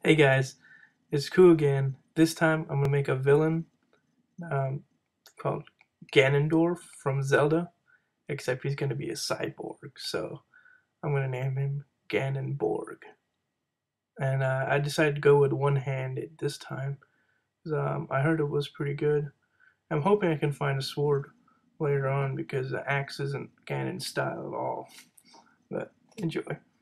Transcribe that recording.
Hey guys, it's Ku again. This time I'm gonna make a villain um, called Ganondorf from Zelda, except he's gonna be a cyborg. So I'm gonna name him Ganonborg. And I decided to go with one-handed this time 'cause, I heard it was pretty good. I'm hoping I can find a sword later on because the axe isn't Ganon style at all. But enjoy.